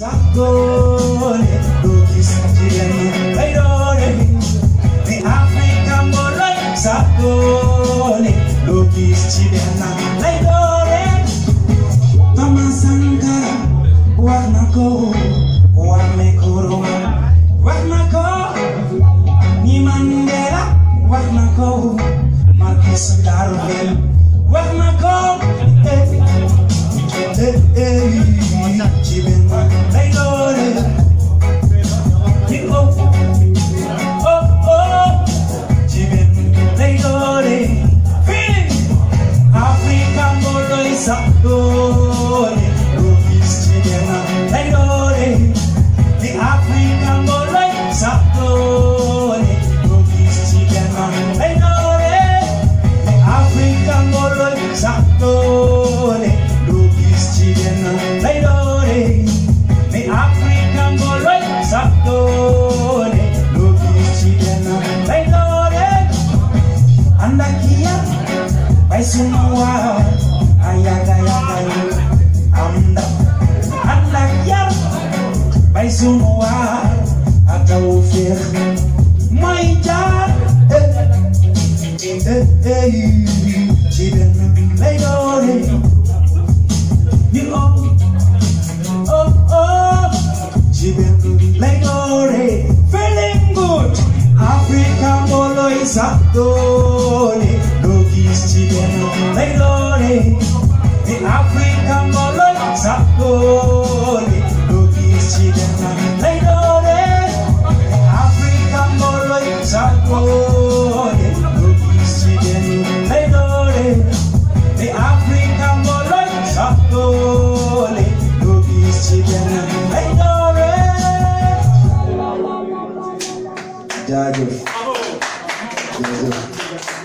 Sakone, lukis chilena, laidore. The African boy, sakone, lukis chilena, laidore. Tama Sankara, wanako, wamekoro, wanako. Ni Mandela, wanako, Marcus Garvey, wanako. Chibena, laidore. Chibena, laidore. African boy, sakone, lukis chibena, laidore. The African boy, sakone, lukis chibena, laidore. The African boy, sakone, lukis chibena, laidore. The African boy, sakone, lukis chibena, laidore. Andakia, baisumawa, ayaga yaga, andakia, baisumawa, ataufir, maija, chibena, laidore. You chibena, laidore. Feeling good. African boy, sakone, lukis chibena, laidore. The African boy, sakone, lukis chibena, laidore. The African boy, sakone, lukis chibena, laidore. The African boy, sakone, lukis chibena, laidore. Jaajëf.